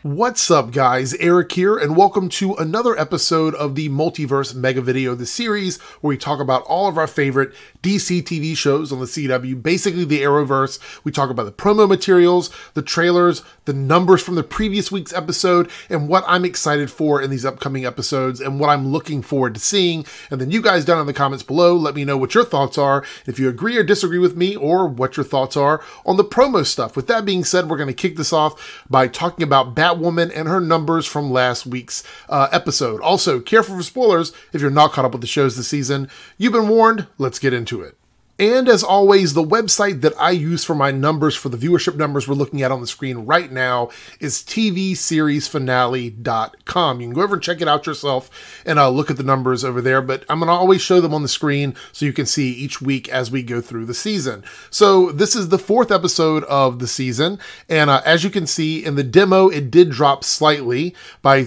What's up, guys? Eric here, and welcome to another episode of the Multiverse Mega Video, the series where we talk about all of our favorite DC TV shows on the CW, basically the Arrowverse. We talk about the promo materials, the trailers, the numbers from the previous week's episode, and what I'm excited for in these upcoming episodes, and what I'm looking forward to seeing. And then you guys down in the comments below, let me know what your thoughts are, if you agree or disagree with me, or what your thoughts are on the promo stuff. With that being said, we're going to kick this off by talking about Batwoman and her numbers from last week's episode. Also, careful for spoilers if you're not caught up with the shows this season. You've been warned. Let's get into it. And as always, the website that I use for my numbers, for the viewership numbers we're looking at on the screen right now, is tvseriesfinale.com. You can go over and check it out yourself and look at the numbers over there, but I'm going to always show them on the screen so you can see each week as we go through the season. So this is the 4th episode of the season, and as you can see in the demo, it did drop slightly by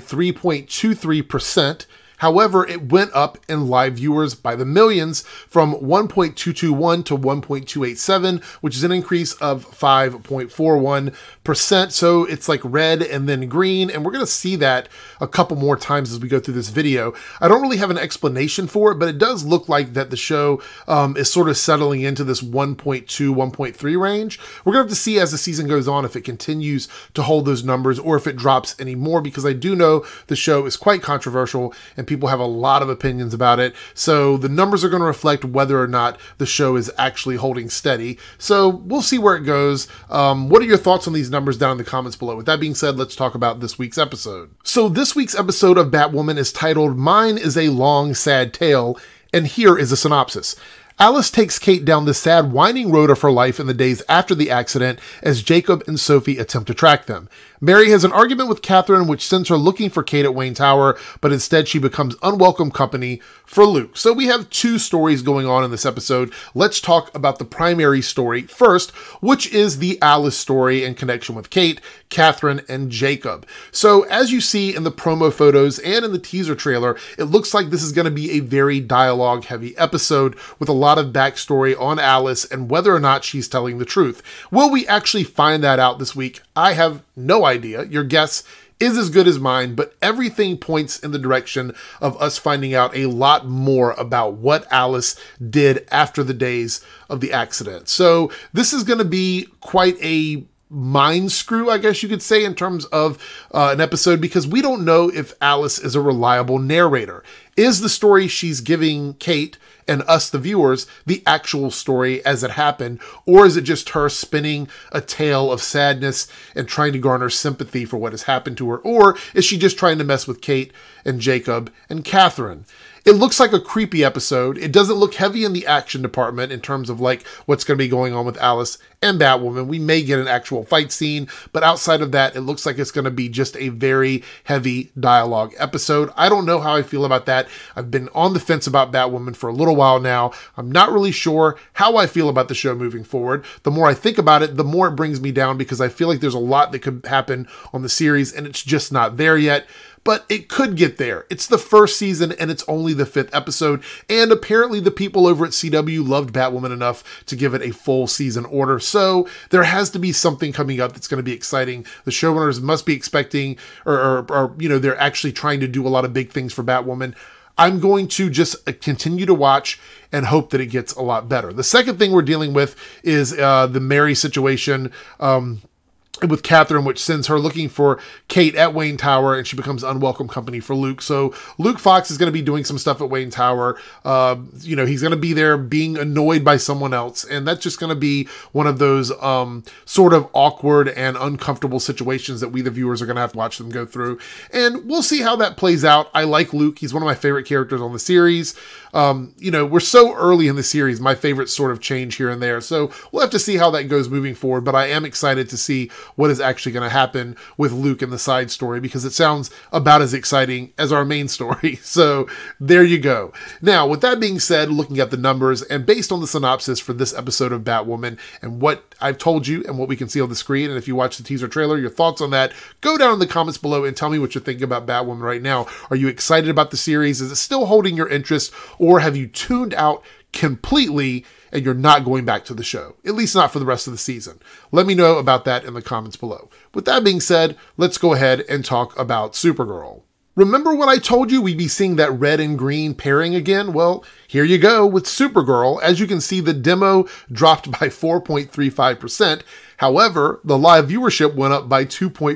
3.23%. However, it went up in live viewers by the millions from 1.221 to 1.287, which is an increase of 5.41%. So it's like red and then green, and we're going to see that a couple more times as we go through this video. I don't really have an explanation for it, but it does look like that the show is sort of settling into this 1.2, 1.3 range. We're going to have to see as the season goes on if it continues to hold those numbers or if it drops any more, because I do know the show is quite controversial and people have a lot of opinions about it. So the numbers are going to reflect whether or not the show is actually holding steady. So we'll see where it goes. What are your thoughts on these numbers down in the comments below? With that being said, let's talk about this week's episode. So this week's episode of Batwoman is titled "Mine is a Long, Sad Tale," and here is a synopsis. Alice takes Kate down the sad, winding road of her life in the days after the accident as Jacob and Sophie attempt to track them. Mary has an argument with Catherine, which sends her looking for Kate at Wayne Tower, but instead she becomes unwelcome company for Luke. So we have 2 stories going on in this episode. Let's talk about the primary story first, which is the Alice story in connection with Kate, Catherine, and Jacob. So as you see in the promo photos and in the teaser trailer, it looks like this is going to be a very dialogue-heavy episode with a lot of backstory on Alice and whether or not she's telling the truth. Will we actually find that out this week? I have no idea. Your guess is as good as mine, but everything points in the direction of us finding out a lot more about what Alice did after the days of the accident. So this is going to be quite a mind screw, I guess you could say, in terms of an episode, because we don't know if Alice is a reliable narrator. Is the story she's giving Kate and us, the viewers, the actual story as it happened? Or is it just her spinning a tale of sadness and trying to garner sympathy for what has happened to her? Or is she just trying to mess with Kate and Jacob and Catherine? It looks like a creepy episode. It doesn't look heavy in the action department in terms of like what's going to be going on with Alice and Batwoman. We may get an actual fight scene, but outside of that, it looks like it's going to be just a very heavy dialogue episode. I don't know how I feel about that. I've been on the fence about Batwoman for a little while now. I'm not really sure how I feel about the show moving forward. The more I think about it, the more it brings me down, because I feel like there's a lot that could happen on the series and it's just not there yet. But it could get there. It's the 1st season and it's only the 5th episode. And apparently the people over at CW loved Batwoman enough to give it a full season order. So there has to be something coming up that's going to be exciting. The showrunners must be expecting, or you know, they're actually trying to do a lot of big things for Batwoman. I'm going to just continue to watch and hope that it gets a lot better. The second thing we're dealing with is the Mary situation, with Catherine, which sends her looking for Kate at Wayne Tower, and she becomes unwelcome company for Luke. So Luke Fox is going to be doing some stuff at Wayne Tower. You know, he's going to be there being annoyed by someone else, and that's just going to be one of those sort of awkward and uncomfortable situations that we, the viewers, are going to have to watch them go through. And we'll see how that plays out. I like Luke. He's one of my favorite characters on the series. You know, we're so early in the series, my favorites sort of change here and there. So we'll have to see how that goes moving forward, but I am excited to see what is actually going to happen with Luke in the side story, because it sounds about as exciting as our main story. So there you go. Now, with that being said, looking at the numbers and based on the synopsis for this episode of Batwoman and what I've told you and what we can see on the screen, and if you watch the teaser trailer, your thoughts on that, go down in the comments below and tell me what you're thinking about Batwoman right now. Are you excited about the series? Is it still holding your interest, or have you tuned out completely and you're not going back to the show, at least not for the rest of the season. Let me know about that in the comments below. With that being said, let's go ahead and talk about Supergirl. Remember when I told you we'd be seeing that red and green pairing again? Well, here you go with Supergirl. As you can see, the demo dropped by 4.35%. However, the live viewership went up by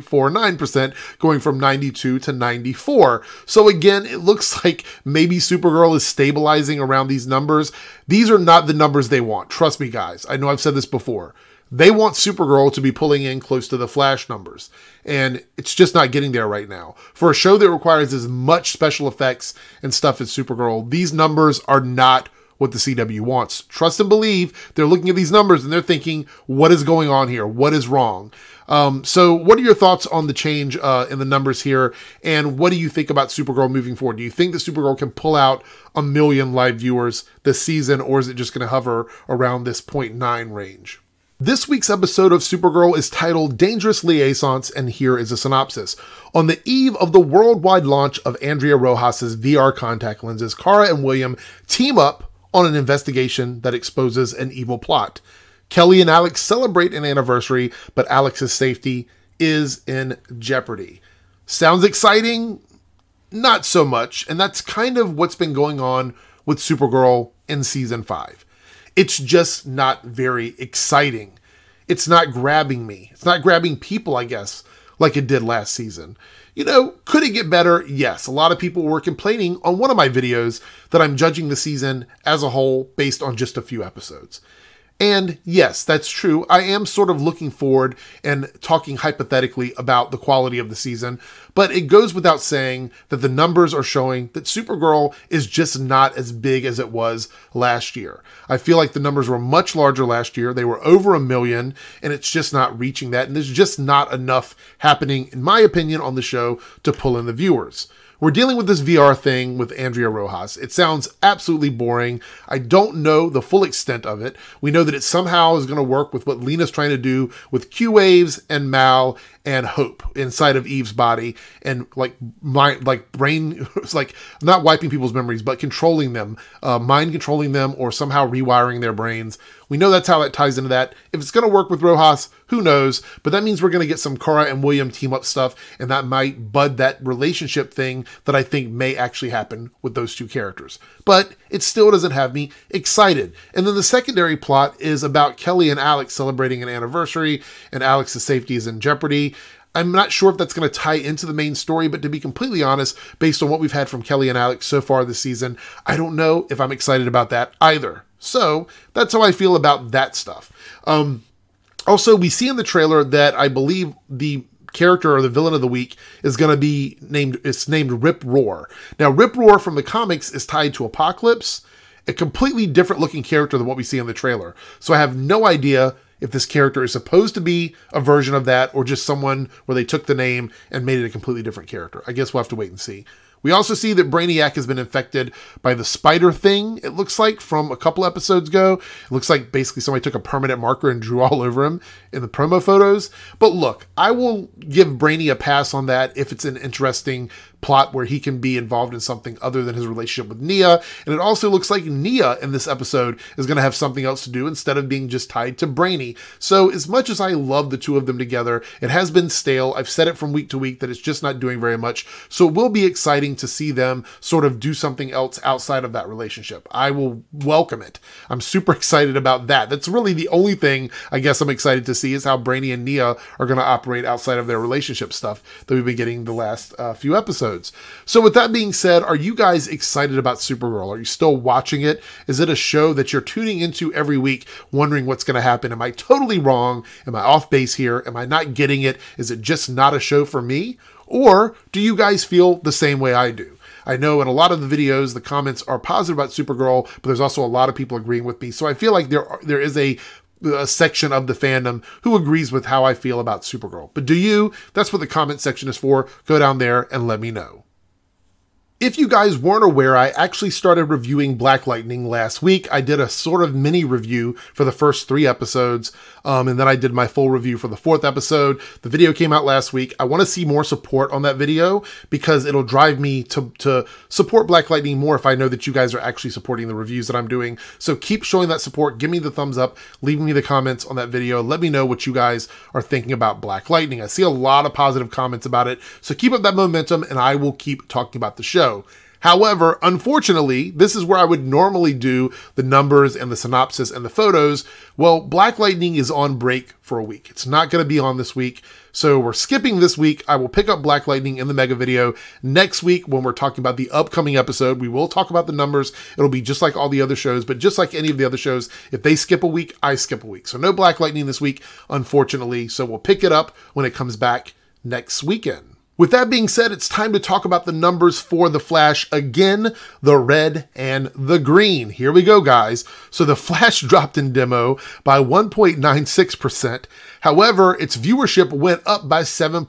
2.49%, going from 92 to 94. So again, it looks like maybe Supergirl is stabilizing around these numbers. These are not the numbers they want. Trust me, guys. I know I've said this before. They want Supergirl to be pulling in close to the Flash numbers, and it's just not getting there right now. For a show that requires as much special effects and stuff as Supergirl, these numbers are not what the CW wants. Trust and believe, they're looking at these numbers and they're thinking, what is going on here? What is wrong? So what are your thoughts on the change in the numbers here? And what do you think about Supergirl moving forward? Do you think that Supergirl can pull out 1 million live viewers this season, or is it just going to hover around this 0.9 range? This week's episode of Supergirl is titled Dangerous Liaisons, and here is a synopsis. On the eve of the worldwide launch of Andrea Rojas's VR contact lenses, Kara and William team up on an investigation that exposes an evil plot. Kelly and Alex celebrate an anniversary, but Alex's safety is in jeopardy. Sounds exciting? Not so much, and that's kind of what's been going on with Supergirl in Season 5. It's just not very exciting. It's not grabbing me. It's not grabbing people, I guess, like it did last season. You know, could it get better? Yes. A lot of people were complaining on one of my videos that I'm judging the season as a whole based on just a few episodes. And yes, that's true. I am sort of looking forward and talking hypothetically about the quality of the season, but it goes without saying that the numbers are showing that Supergirl is just not as big as it was last year. I feel like the numbers were much larger last year. They were over 1 million, and it's just not reaching that. And there's just not enough happening, in my opinion, on the show to pull in the viewers. We're dealing with this VR thing with Andrea Rojas. It sounds absolutely boring. I don't know the full extent of it. We know that it somehow is going to work with what Lena's trying to do with Q-Waves and Mal and Hope inside of Eve's body, and brain, it's like not wiping people's memories, but controlling them, mind controlling them, or somehow rewiring their brains. We know that's how that ties into that. If it's going to work with Rojas, who knows? But that means we're going to get some Kara and William team up stuff, and that might bud that relationship thing that I think may actually happen with those two characters. But it still doesn't have me excited. And then the secondary plot is about Kelly and Alex celebrating an anniversary, and Alex's safety is in jeopardy. I'm not sure if that's going to tie into the main story, but to be completely honest, based on what we've had from Kelly and Alex so far this season, I don't know if I'm excited about that either. So that's how I feel about that stuff. Also, we see in the trailer that I believe the character or the villain of the week is going to be named Rip Roar. Now, Rip Roar from the comics is tied to Apocalypse, a completely different looking character than what we see in the trailer. So I have no idea if this character is supposed to be a version of that or just someone where they took the name and made it a completely different character. I guess we'll have to wait and see. We also see that Brainiac has been infected by the spider thing, it looks like, from a couple episodes ago. It looks like basically somebody took a permanent marker and drew all over him in the promo photos. But look, I will give Brainy a pass on that if it's an interesting plot where he can be involved in something other than his relationship with Nia. And it also looks like Nia in this episode is going to have something else to do instead of being just tied to Brainy. So as much as I love the two of them together, it has been stale. I've said it from week to week that it's just not doing very much. So it will be exciting to see them sort of do something else outside of that relationship. I will welcome it. I'm super excited about that. That's really the only thing I guess I'm excited to see is how Brainy and Nia are going to operate outside of their relationship stuff that we've been getting the last few episodes. So with that being said, are you guys excited about Supergirl? Are you still watching it? Is it a show that you're tuning into every week wondering what's going to happen? Am I totally wrong? Am I off base here? Am I not getting it? Is it just not a show for me? Or do you guys feel the same way I do? I know in a lot of the videos, the comments are positive about Supergirl, but there's also a lot of people agreeing with me. So I feel like there is a section of the fandom who agrees with how I feel about Supergirl. But do you? That's what the comment section is for. Go down there and let me know. If you guys weren't aware, I actually started reviewing Black Lightning last week. I did a sort of mini review for the first 3 episodes, and then I did my full review for the 4th episode. The video came out last week. I want to see more support on that video because it'll drive me to support Black Lightning more if I know that you guys are actually supporting the reviews that I'm doing. So keep showing that support. Give me the thumbs up. Leave me the comments on that video. Let me know what you guys are thinking about Black Lightning. I see a lot of positive comments about it. So keep up that momentum and I will keep talking about the show. However, unfortunately, this is where I would normally do the numbers and the synopsis and the photos. Well, Black Lightning is on break for a week. It's not going to be on this week. So we're skipping this week. I will pick up Black Lightning in the mega video next week when we're talking about the upcoming episode. We will talk about the numbers. It'll be just like all the other shows, but just like any of the other shows, if they skip a week, I skip a week. So no Black Lightning this week, unfortunately. So we'll pick it up when it comes back next weekend. With that being said, it's time to talk about the numbers for The Flash again, the red and the green. Here we go, guys. So The Flash dropped in demo by 1.96%. However, its viewership went up by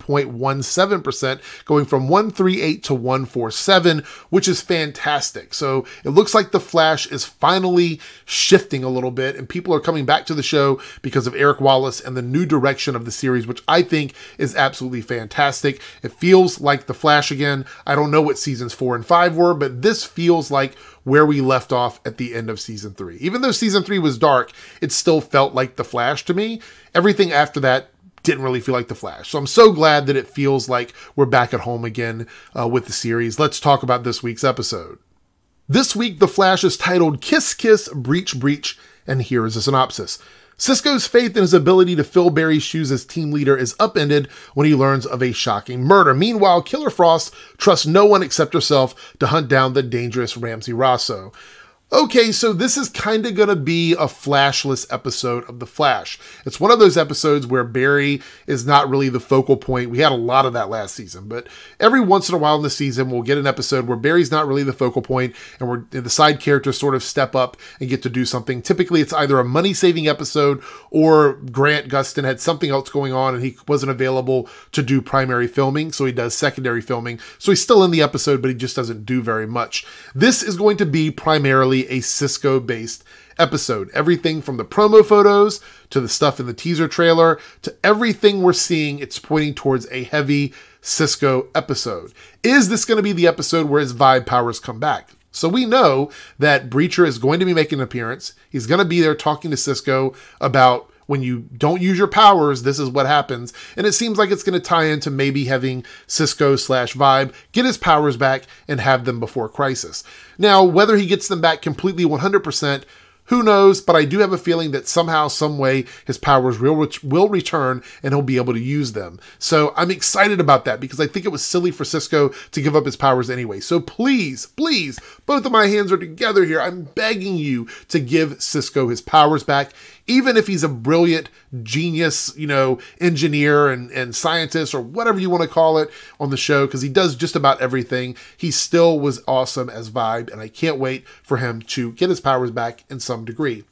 7.17%, going from 138 to 147, which is fantastic. So it looks like The Flash is finally shifting a little bit, and people are coming back to the show because of Eric Wallace and the new direction of the series, which I think is absolutely fantastic. It feels like The Flash again. I don't know what seasons 4 and 5 were, but this feels like where we left off at the end of season 3. Even though season 3 was dark, it still felt like The Flash to me. Everything after that didn't really feel like The Flash. So I'm so glad that it feels like we're back at home again with the series. Let's talk about this week's episode. This week, The Flash is titled Kiss Kiss Breach Breach, and here is a synopsis. Cisco's faith in his ability to fill Barry's shoes as team leader is upended when he learns of a shocking murder. Meanwhile, Killer Frost trusts no one except herself to hunt down the dangerous Ramsey Rosso. Okay, so this is kind of going to be a Flashless episode of The Flash. It's one of those episodes where Barry is not really the focal point. We had a lot of that last season, but every once in a while in the season, we'll get an episode where Barry's not really the focal point and the side characters sort of step up and get to do something. Typically, it's either a money-saving episode or Grant Gustin had something else going on and he wasn't available to do primary filming, so he does secondary filming. So he's still in the episode, but he just doesn't do very much. This is going to be primarily a Cisco-based episode. Everything from the promo photos to the stuff in the teaser trailer to everything we're seeing, it's pointing towards a heavy Cisco episode. Is this going to be the episode where his vibe powers come back? So we know that Breacher is going to be making an appearance. He's going to be there talking to Cisco about when you don't use your powers, this is what happens. And it seems like it's going to tie into maybe having Cisco/Vibe get his powers back and have them before Crisis. Now, whether he gets them back completely 100%, who knows, but I do have a feeling that somehow, some way, his powers will return and he'll be able to use them. So I'm excited about that because I think it was silly for Cisco to give up his powers anyway. So please, please, both of my hands are together here. I'm begging you to give Cisco his powers back. Even if he's a brilliant genius, engineer and scientist or whatever you want to call it on the show, because he does just about everything, he still was awesome as Vibe, and I can't wait for him to get his powers back in some degree.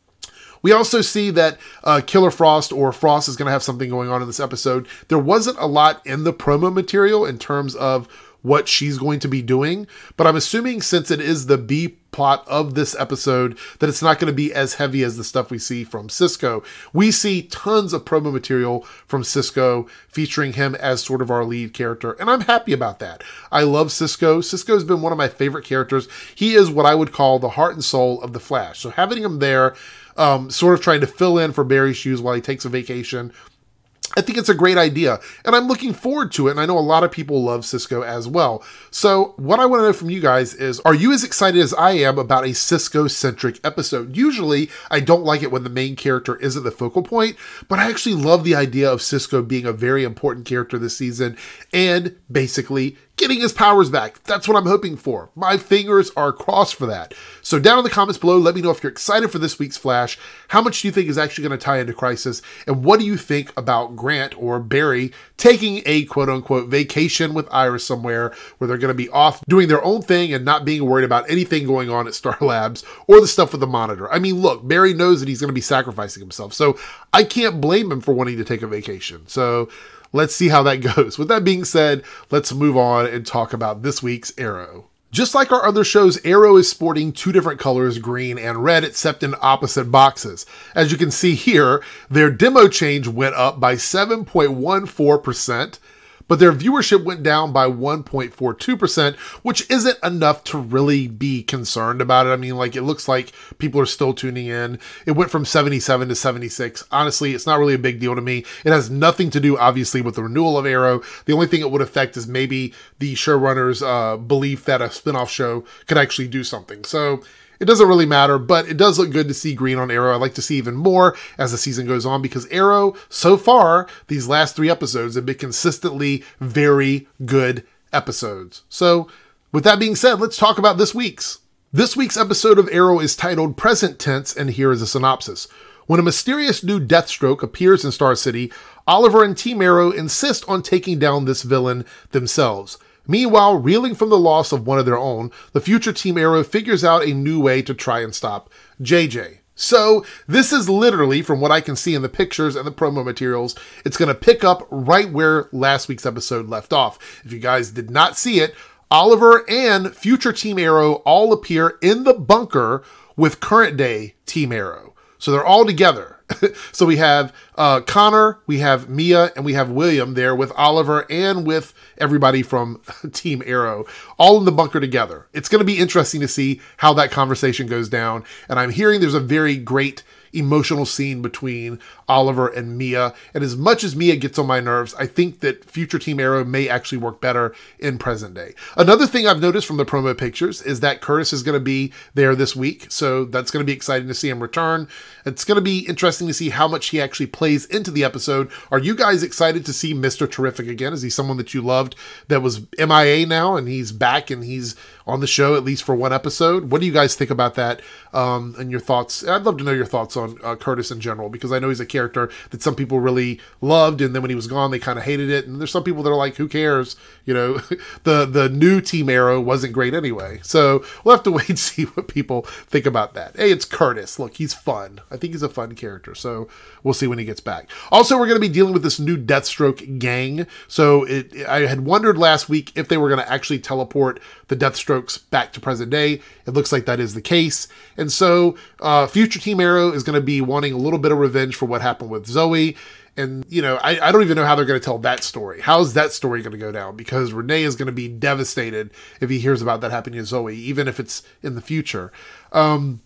We also see that Killer Frost or Frost is going to have something going on in this episode. There wasn't a lot in the promo material in terms of what she's going to be doing, but I'm assuming since it is the B plot of this episode that it's not going to be as heavy as the stuff we see from Cisco. We see tons of promo material from Cisco featuring him as sort of our lead character, and I'm happy about that. I love Cisco. Cisco's been one of my favorite characters. He is what I would call the heart and soul of The Flash. So having him there, sort of trying to fill in for Barry's shoes while he takes a vacation, I think it's a great idea, and I'm looking forward to it, and I know a lot of people love Cisco as well. So what I want to know from you guys is, are you as excited as I am about a Cisco-centric episode? Usually, I don't like it when the main character isn't the focal point, but I actually love the idea of Cisco being a very important character this season, and basically getting his powers back. That's what I'm hoping for. My fingers are crossed for that. So down in the comments below, let me know if you're excited for this week's Flash. How much do you think is actually going to tie into Crisis? And what do you think about Grant or Barry taking a quote-unquote vacation with Iris somewhere where they're going to be off doing their own thing and not being worried about anything going on at Star Labs or the stuff with the Monitor? I mean, look, Barry knows that he's going to be sacrificing himself, so I can't blame him for wanting to take a vacation. So let's see how that goes. With that being said, let's move on and talk about this week's Arrow. Just like our other shows, Arrow is sporting two different colors, green and red, except in opposite boxes. As you can see here, their demo change went up by 7.14%, but their viewership went down by 1.42%, which isn't enough to really be concerned about it. I mean, like, it looks like people are still tuning in. It went from 77 to 76. Honestly, it's not really a big deal to me. It has nothing to do, obviously, with the renewal of Arrow. The only thing it would affect is maybe the showrunners' belief that a spinoff show could actually do something. So it doesn't really matter, but it does look good to see green on Arrow. I'd like to see even more as the season goes on, because Arrow, so far, these last 3 episodes have been consistently very good episodes. So with that being said, let's talk about this week's. This week's episode of Arrow is titled Present Tense, and here is a synopsis. When a mysterious new Deathstroke appears in Star City, Oliver and Team Arrow insist on taking down this villain themselves. Meanwhile, reeling from the loss of one of their own, the future Team Arrow figures out a new way to try and stop JJ. So this is literally, from what I can see in the pictures and the promo materials, it's going to pick up right where last week's episode left off. If you guys did not see it, Oliver and future Team Arrow all appear in the bunker with current day Team Arrow. So they're all together. So we have Connor, we have Mia, and we have William there with Oliver and with everybody from Team Arrow, all in the bunker together. It's going to be interesting to see how that conversation goes down. And I'm hearing there's a very great emotional scene between Oliver and Mia. And as much as Mia gets on my nerves, I think that future Team Arrow may actually work better in present day. Another thing I've noticed from the promo pictures is that Curtis is going to be there this week. So that's going to be exciting to see him return. It's going to be interesting to see how much he actually plays into the episode. Are you guys excited to see Mr. Terrific again? Is he someone that you loved that was MIA now and he's back and he's on the show at least for 1 episode? What do you guys think about that and your thoughts? I'd love to know your thoughts on Curtis in general, because I know he's a character that some people really loved, and then when he was gone, they kind of hated it. And there's some people that are like, who cares? You know, the new Team Arrow wasn't great anyway. So we'll have to wait and see what people think about that. Hey, it's Curtis. Look, he's fun. I think he's a fun character. So we'll see when he gets back. Also, we're going to be dealing with this new Deathstroke gang. So I had wondered last week if they were going to actually teleport the Deathstrokes back to present day. It looks like that is the case. And so future Team Arrow is going to be wanting a little bit of revenge for what happened with Zoe. And, you know, I don't even know how they're going to tell that story. How's that story going to go down? Because Renee is going to be devastated if he hears about that happening to Zoe, even if it's in the future. And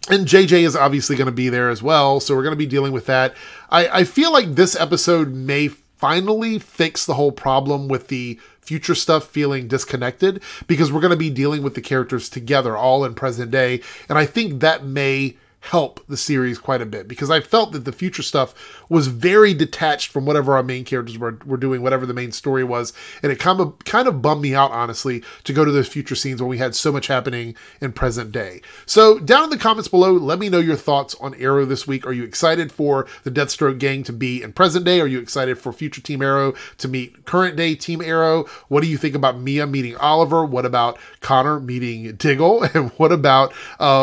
JJ is obviously going to be there as well. So we're going to be dealing with that. I feel like this episode may finally fix the whole problem with the future stuff feeling disconnected, because we're going to be dealing with the characters together all in present day. And I think that may help the series quite a bit, because I felt that the future stuff was very detached from whatever our main characters were doing, whatever the main story was. And it kind of bummed me out, honestly, to go to those future scenes when we had so much happening in present day. So down in the comments below, let me know your thoughts on Arrow this week. Are you excited for the Deathstroke gang to be in present day? Are you excited for future Team Arrow to meet current day Team Arrow? What do you think about Mia meeting Oliver? What about Connor meeting Diggle? And what about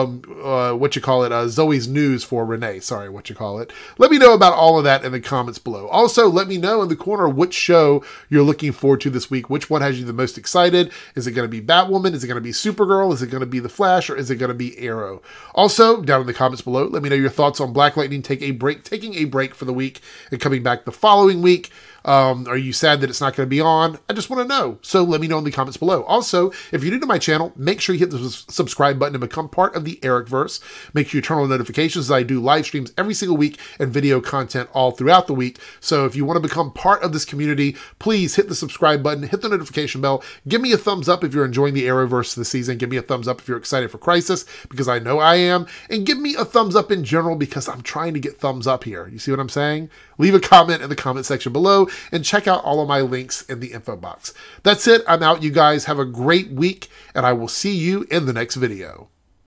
Zoe's news for Renee? Sorry, Let me know about all of that in the comments below. Also, let me know in the corner which show you're looking forward to this week. Which one has you the most excited? Is it going to be Batwoman? Is it going to be Supergirl? Is it going to be The Flash? Or is it going to be Arrow? Also, down in the comments below, let me know your thoughts on Black Lightning taking a break for the week and coming back the following week. Are you sad that it's not going to be on? I just want to know. So let me know in the comments below. Also, if you're new to my channel, make sure you hit the subscribe button to become part of the Ericverse. Make sure you turn on notifications, as I do live streams every single week and video content all throughout the week. So if you want to become part of this community, please hit the subscribe button, hit the notification bell. Give me a thumbs up if you're enjoying the Arrowverse this season. Give me a thumbs up if you're excited for Crisis, because I know I am. And give me a thumbs up in general, because I'm trying to get thumbs up here. You see what I'm saying? Leave a comment in the comment section below and check out all of my links in the info box. That's it. I'm out, you guys. Have a great week, and I will see you in the next video.